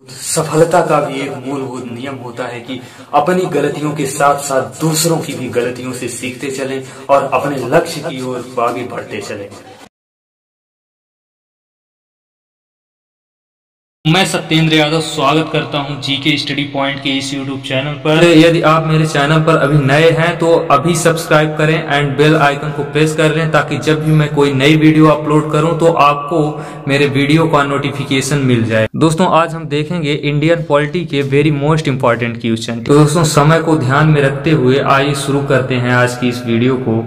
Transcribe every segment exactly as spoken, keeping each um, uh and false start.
सफलता का भी एक मूलभूत नियम होता है कि अपनी गलतियों के साथ साथ दूसरों की भी गलतियों से सीखते चलें और अपने लक्ष्य की ओर आगे बढ़ते चलें। मैं सत्येंद्र यादव स्वागत करता हूं जीके स्टडी पॉइंट के इस यूट्यूब चैनल पर। यदि आप मेरे चैनल पर अभी नए हैं तो अभी सब्सक्राइब करें एंड बेल आइकन को प्रेस कर लें, ताकि जब भी मैं कोई नई वीडियो अपलोड करूं तो आपको मेरे वीडियो का नोटिफिकेशन मिल जाए। दोस्तों, आज हम देखेंगे इंडियन पॉलिटी के वेरी मोस्ट इंपॉर्टेंट क्वेश्चन। तो दोस्तों, समय को ध्यान में रखते हुए आइए शुरू करते हैं आज की इस वीडियो को।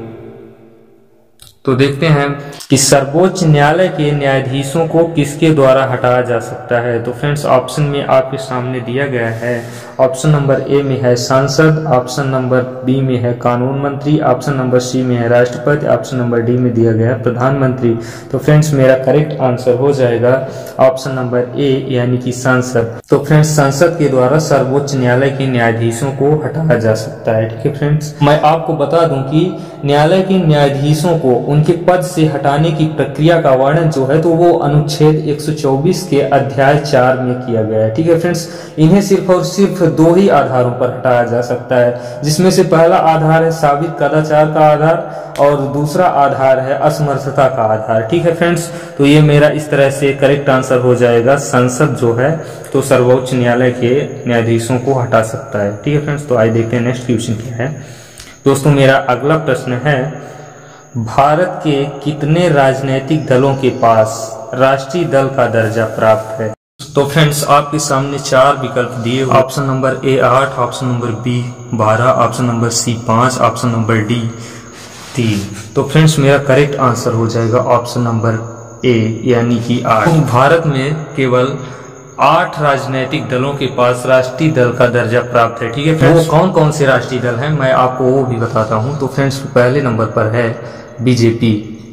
तो देखते हैं कि सर्वोच्च न्यायालय के न्यायाधीशों को किसके द्वारा हटाया जा सकता है। तो फ्रेंड्स, ऑप्शन में आपके सामने दिया गया है। ऑप्शन नंबर ए में है सांसद, ऑप्शन नंबर बी में है कानून मंत्री, ऑप्शन नंबर सी में है राष्ट्रपति, ऑप्शन नंबर डी में दिया गया है प्रधानमंत्री। तो फ्रेंड्स, मेरा करेक्ट आंसर हो जाएगा ऑप्शन नंबर ए यानी कि सांसद। तो फ्रेंड्स, संसद के द्वारा सर्वोच्च न्यायालय के न्यायाधीशों को हटाया जा सकता है। ठीक है फ्रेंड्स, मैं आपको बता दूं कि न्यायालय के न्यायाधीशों को उनके पद से हटाने की प्रक्रिया का वर्णन जो है तो वो अनुच्छेद एक सौ चौबीस के अध्याय चार में किया गया है। ठीक है फ्रेंड्स, इन्हें सिर्फ और सिर्फ दो ही आधारों पर हटाया जा सकता है, जिसमें से पहला आधार है साबित कदाचार का आधार और दूसरा आधार है असमर्थता का आधार। ठीक है फ्रेंड्स, तो ये मेरा इस तरह से करेक्ट आंसर हो जाएगा। संसद जो है तो सर्वोच्च न्यायालय के न्यायाधीशों को हटा सकता है। ठीक है फ्रेंड्स, तो आइए देखते हैं नेक्स्ट क्वेश्चन क्या है। दोस्तों, मेरा अगला प्रश्न है, भारत के कितने राजनीतिक दलों के पास राष्ट्रीय दल का दर्जा प्राप्त है। तो फ्रेंड्स, आपके सामने चार विकल्प दिए। ऑप्शन नंबर ए आठ, ऑप्शन नंबर बी बारह, ऑप्शन नंबर सी पांच, ऑप्शन नंबर डी तीन। तो फ्रेंड्स, मेरा करेक्ट आंसर हो जाएगा ऑप्शन नंबर ए यानी कि आठ। तो भारत में केवल आठ राजनीतिक दलों के पास राष्ट्रीय दल का दर्जा प्राप्त है। ठीक है फ्रेंड्स, वो कौन कौन से राष्ट्रीय दल हैं मैं आपको वो भी बताता हूं। तो फ्रेंड्स, पहले नंबर पर है बीजेपी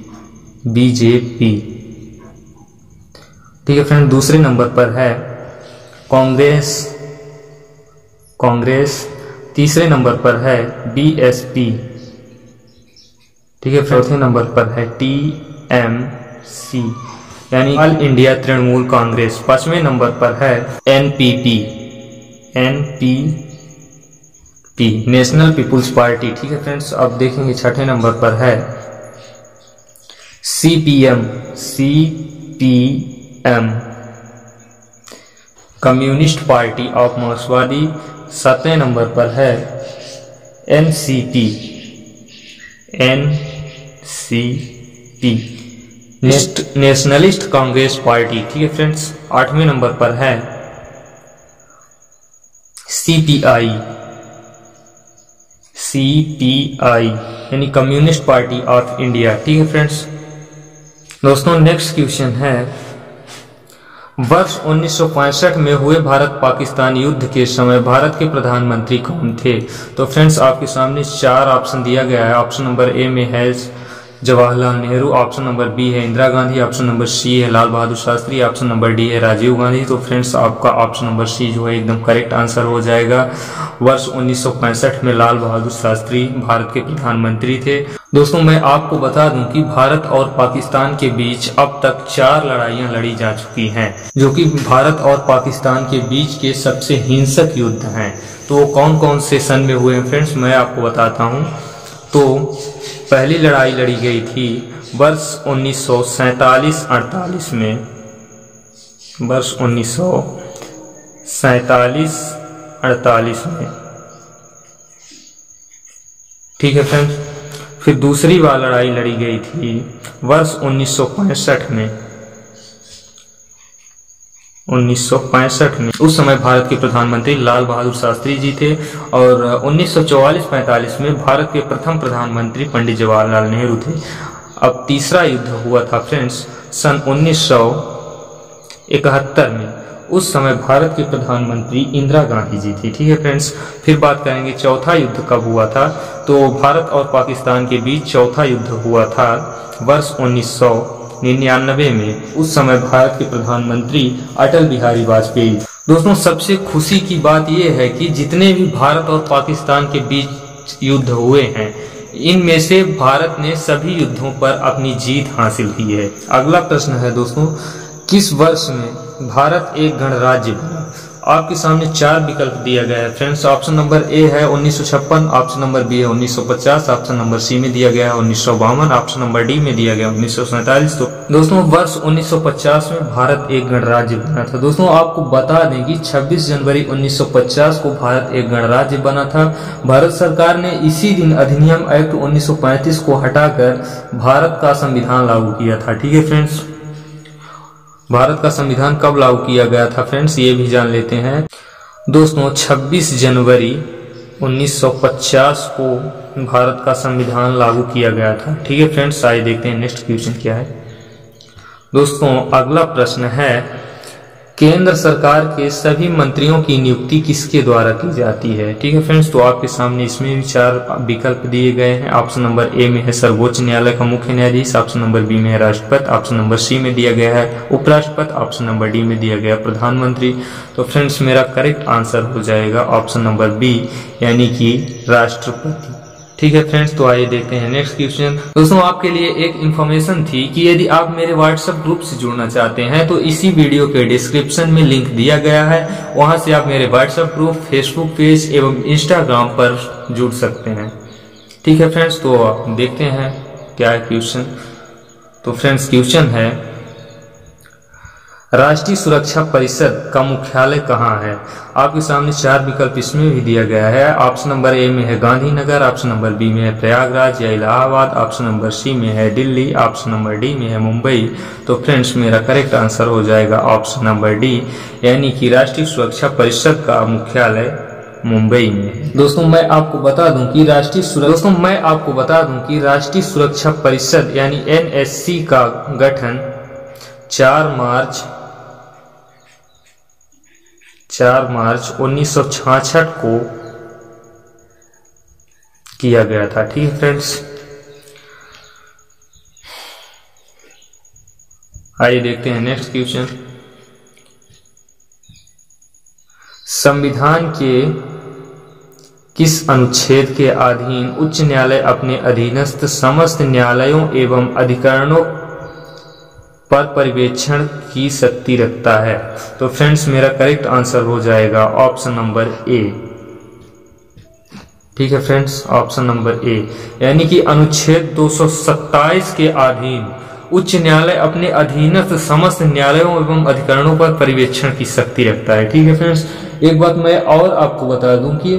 बीजेपी ठीक है फ्रेंड। दूसरे नंबर पर है कांग्रेस कांग्रेस तीसरे नंबर पर है बीएसपी। ठीक है, चौथे नंबर पर है टीएमसी यानी ऑल इंडिया तृणमूल कांग्रेस। पांचवें नंबर पर है NPP NPP national people's party. ठीक है फ्रेंड्स, अब देखेंगे छठे नंबर पर है CPM CPM communist party of मार्क्सवादी। सातवें नंबर पर है NCP NCP nationalist congress party. ठीक है फ्रेंड्स, आठवें नंबर पर है सीपीआई सीपीआई यानी कम्युनिस्ट पार्टी ऑफ इंडिया। ठीक है फ्रेंड्स। दोस्तों, नेक्स्ट क्वेश्चन है, वर्ष उन्नीस सौ पैंसठ में हुए भारत पाकिस्तान युद्ध के समय भारत के प्रधानमंत्री कौन थे। तो फ्रेंड्स, आपके सामने चार ऑप्शन दिया गया है। ऑप्शन नंबर ए में है Jawaharlal Nehru, option number B है Indira Gandhi, option number C है Lal Bahadur Shastri, option number D है राजीव गांधी। तो फ्रेंड्स, आपका ऑप्शन नंबर सी जो है एकदम करेक्ट आंसर हो जाएगा। वर्ष उन्नीस सौ पैंसठ में लाल बहादुर शास्त्री भारत के प्रधानमंत्री थे। दोस्तों, मैं आपको बता दूं कि भारत और पाकिस्तान के बीच अब तक चार लड़ाइयां लड़ी जा चुकी हैं, जो कि भारत और पाकिस्तान के बीच के सबसे हिंसक युद्ध हैं। तो वो कौन कौन से सन में हुए हैं फ्रेंड्स, मैं आपको बताता हूं। तो पहली लड़ाई लड़ी गई थी वर्ष उन्नीस सौ सैतालीस अड़तालीस में, वर्ष उन्नीस सौ सैतालीस अड़तालीस में। ठीक है फ्रेंड्स, फिर दूसरी बार लड़ाई लड़ी गई थी वर्ष उन्नीस सौ पैंसठ में उन्नीस सौ पैंसठ में। उस समय भारत के प्रधानमंत्री लाल बहादुर शास्त्री जी थे और उन्नीस सौ चौवालीस पैंतालीस में भारत के प्रथम प्रधानमंत्री पंडित जवाहरलाल नेहरू थे। अब तीसरा युद्ध हुआ था फ्रेंड्स सन उन्नीस सौ इकहत्तर में। उस समय भारत के प्रधानमंत्री इंदिरा गांधी जी थी। ठीक है फ्रेंड्स, फिर बात करेंगे चौथा युद्ध कब हुआ था। तो भारत और पाकिस्तान के बीच चौथा युद्ध हुआ था वर्ष उन्नीस सौ निन्यानवे में। उस समय भारत के प्रधानमंत्री अटल बिहारी वाजपेयी। दोस्तों, सबसे खुशी की बात यह है कि जितने भी भारत और पाकिस्तान के बीच युद्ध हुए हैं, इनमें से भारत ने सभी युद्धों पर अपनी जीत हासिल की है। अगला प्रश्न है दोस्तों, किस वर्ष में भारत एक गणराज्य बना? आपके सामने चार विकल्प दिया गया है फ्रेंड्स। ऑप्शन नंबर ए है उन्नीस सौ छप्पन, ऑप्शन नंबर बी है उन्नीस सौ पचास, ऑप्शन नंबर सी में दिया गया है उन्नीस सौ बावन, ऑप्शन नंबर डी में दिया गया उन्नीस सौ सैंतालीस। तो दोस्तों वर्ष उन्नीस सौ पचास में भारत एक गणराज्य बना था। दोस्तों आपको बता दें कि छब्बीस जनवरी उन्नीस सौ पचास को भारत एक गणराज्य बना था। भारत सरकार ने इसी दिन अधिनियम एक्ट उन्नीस सौ पैंतीस को हटाकर भारत का संविधान लागू किया था। ठीक है फ्रेंड्स, भारत का संविधान कब लागू किया गया था फ्रेंड्स, ये भी जान लेते हैं। दोस्तों छब्बीस जनवरी उन्नीस सौ पचास को भारत का संविधान लागू किया गया था। ठीक है फ्रेंड्स, आइए देखते हैं नेक्स्ट क्वेश्चन क्या है। दोस्तों अगला प्रश्न है, केंद्र सरकार के सभी मंत्रियों की नियुक्ति किसके द्वारा की जाती है? ठीक है फ्रेंड्स, तो आपके सामने इसमें भी चार विकल्प दिए गए हैं। ऑप्शन नंबर ए में है सर्वोच्च न्यायालय का मुख्य न्यायाधीश, ऑप्शन नंबर बी में है राष्ट्रपति, ऑप्शन नंबर सी में दिया गया है उपराष्ट्रपति, ऑप्शन नंबर डी में दिया गया प्रधानमंत्री। तो फ्रेंड्स मेरा करेक्ट आंसर हो जाएगा ऑप्शन नंबर बी यानी कि राष्ट्रपति। ठीक है फ्रेंड्स, तो आइए देखते हैं नेक्स्ट क्वेश्चन। दोस्तों आपके लिए एक इन्फॉर्मेशन थी कि यदि आप मेरे व्हाट्सएप ग्रुप से जुड़ना चाहते हैं तो इसी वीडियो के डिस्क्रिप्शन में लिंक दिया गया है, वहां से आप मेरे व्हाट्सएप ग्रुप, फेसबुक पेज एवं इंस्टाग्राम पर जुड़ सकते हैं। ठीक है फ्रेंड्स, तो देखते हैं क्या है क्वेश्चन। तो फ्रेंड्स क्वेश्चन है, राष्ट्रीय सुरक्षा परिषद का मुख्यालय कहाँ है? आपके सामने चार विकल्प इसमें भी दिया गया है। ऑप्शन नंबर ए में है गांधीनगर, ऑप्शन नंबर बी में है प्रयागराज या इलाहाबाद, ऑप्शन नंबर सी में है दिल्ली, ऑप्शन नंबर डी में है मुंबई। तो फ्रेंड्स मेरा करेक्ट आंसर हो जाएगा ऑप्शन नंबर डी यानी कि राष्ट्रीय सुरक्षा परिषद का मुख्यालय मुंबई में। दोस्तों मैं आपको बता दूं कि राष्ट्रीय दोस्तों मैं आपको बता दूं कि राष्ट्रीय सुरक्षा परिषद यानी एन एस सी का गठन चार मार्च चार मार्च उन्नीस सौ छियासठ को किया गया था। ठीक है फ्रेंड्स, आइए देखते हैं नेक्स्ट क्वेश्चन। संविधान के किस अनुच्छेद के अधीन उच्च न्यायालय अपने अधीनस्थ समस्त न्यायालयों एवं अधिकरणों पर पर्यवेक्षण की शक्ति रखता है? तो फ्रेंड्स मेरा करेक्ट आंसर हो जाएगा ऑप्शन नंबर ए। ठीक है फ्रेंड्स, ऑप्शन नंबर ए यानी कि अनुच्छेद दो सौ सत्ताईस के अधीन उच्च न्यायालय अपने अधीनस्थ समस्त न्यायालयों एवं अधिकरणों पर पर्यवेक्षण की शक्ति रखता है। ठीक है फ्रेंड्स, एक बात मैं और आपको बता दूं कि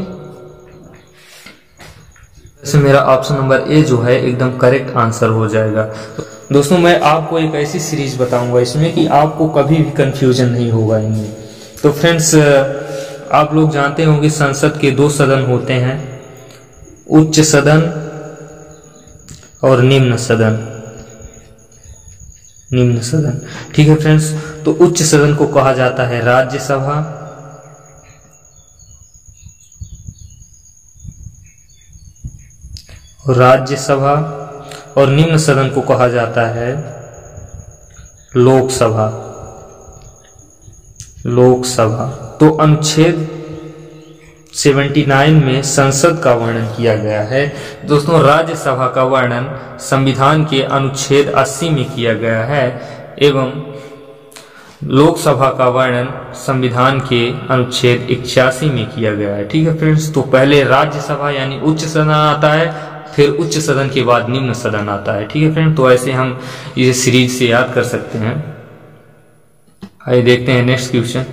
जैसे मेरा ऑप्शन नंबर ए जो है एकदम करेक्ट आंसर हो जाएगा। दोस्तों मैं आपको एक ऐसी सीरीज बताऊंगा इसमें कि आपको कभी भी कंफ्यूजन नहीं होगा इनमें। तो फ्रेंड्स आप लोग जानते होंगे संसद के दो सदन होते हैं, उच्च सदन और निम्न सदन। निम्न सदन ठीक है फ्रेंड्स, तो उच्च सदन को कहा जाता है राज्यसभा, राज्यसभा और निम्न सदन को कहा जाता है लोकसभा। लोकसभा तो अनुच्छेद उन्यासी में संसद का वर्णन किया गया है। दोस्तों राज्यसभा का वर्णन संविधान के अनुच्छेद अस्सी में किया गया है एवं लोकसभा का वर्णन संविधान के अनुच्छेद इक्यासी में किया गया है। ठीक है फ्रेंड्स, तो पहले राज्यसभा यानी उच्च सदन आता है, फिर उच्च सदन के बाद निम्न सदन आता है। ठीक है फ्रेंड, तो ऐसे हम इसे सीरीज से याद कर सकते हैं। आइए देखते हैं नेक्स्ट क्वेश्चन।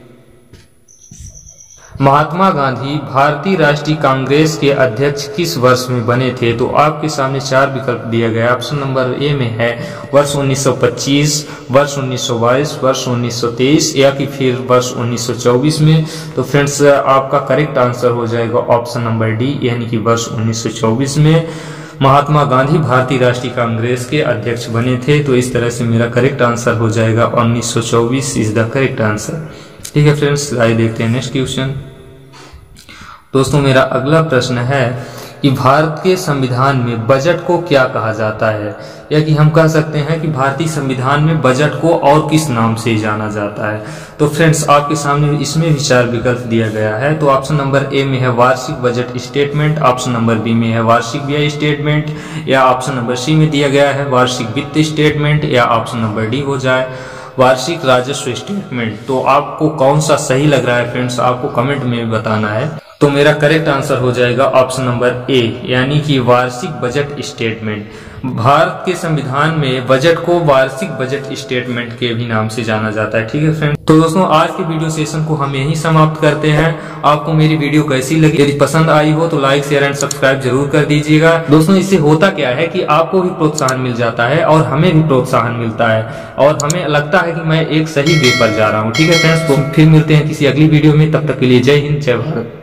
महात्मा गांधी भारतीय राष्ट्रीय कांग्रेस के अध्यक्ष किस वर्ष में बने थे? तो आपके सामने चार विकल्प दिया गया। ऑप्शन नंबर ए में है वर्ष उन्नीस सौ पच्चीस, वर्ष उन्नीस सौ बाईस, वर्ष उन्नीस सौ तेईस या कि फिर वर्ष उन्नीस सौ चौबीस में। तो फ्रेंड्स आपका करेक्ट आंसर हो जाएगा ऑप्शन नंबर डी यानी कि वर्ष उन्नीस सौ चौबीस में महात्मा गांधी भारतीय राष्ट्रीय कांग्रेस के अध्यक्ष बने थे। तो इस तरह से मेरा करेक्ट आंसर हो जाएगा उन्नीस सौ चौबीस इज द करेक्ट आंसर। ठीक है फ्रेंड्स, आइए देखते हैं नेक्स्ट क्वेश्चन। दोस्तों मेरा अगला प्रश्न है कि भारत के संविधान में बजट को क्या कहा जाता है, या कि हम कह सकते हैं कि भारतीय संविधान में बजट को और किस नाम से जाना जाता है। तो फ्रेंड्स आपके सामने इसमें भी चार विकल्प दिया गया है। तो ऑप्शन नंबर ए में है वार्षिक budget statement, option number B में है वार्षिक व्यय स्टेटमेंट, या ऑप्शन नंबर सी में दिया गया है वार्षिक वित्त स्टेटमेंट, या ऑप्शन नंबर डी हो जाए वार्षिक राजस्व स्टेटमेंट। तो आपको कौन सा सही लग रहा है फ्रेंड्स, आपको कमेंट में बताना है। तो मेरा करेक्ट आंसर हो जाएगा ऑप्शन नंबर ए, यानी कि वार्षिक बजट स्टेटमेंट। भारत के संविधान में बजट को वार्षिक बजट स्टेटमेंट के भी नाम से जाना जाता है। ठीक है फ्रेंड, तो दोस्तों आज के वीडियो सेशन को हम यहीं समाप्त करते हैं। आपको मेरी वीडियो कैसी लगी, यदि पसंद आई हो तो लाइक शेयर एंड सब्सक्राइब जरूर कर दीजिएगा। दोस्तों इससे होता क्या है कि आपको भी प्रोत्साहन मिल जाता है और हमें भी प्रोत्साहन मिलता है और हमें लगता है कि मैं एक सही वे पर जा रहा हूँ। ठीक है फ्रेंड्स, तो फिर मिलते हैं किसी अगली वीडियो में, तब तक के लिए जय हिंद जय भारत।